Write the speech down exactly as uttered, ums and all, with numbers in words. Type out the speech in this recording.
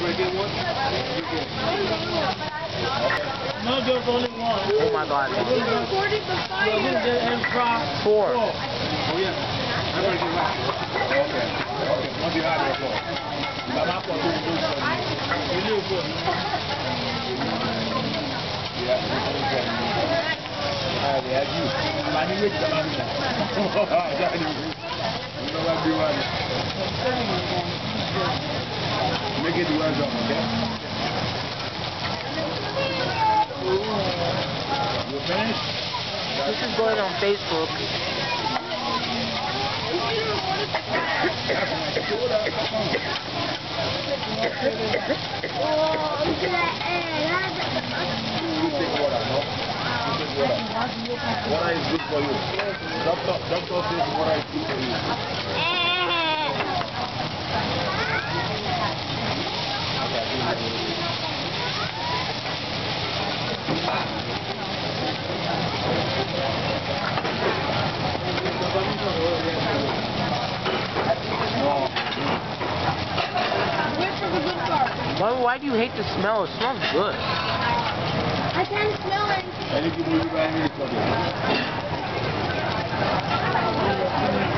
No, there's only one. Oh my God. Four. Oh yeah. I'm going to get back. Okay. Okay. What do you have there for? I'm not going to do this for you. Yeah. Ah, they have you. I'm not even going to you know what you want. Make it well done, okay? You finished? This is going on Facebook. Water is good for you. Doctor, doctor says water is good for you. Why, why do you hate the smell? It smells good. I can't smell anything. Anything you buy me is okay.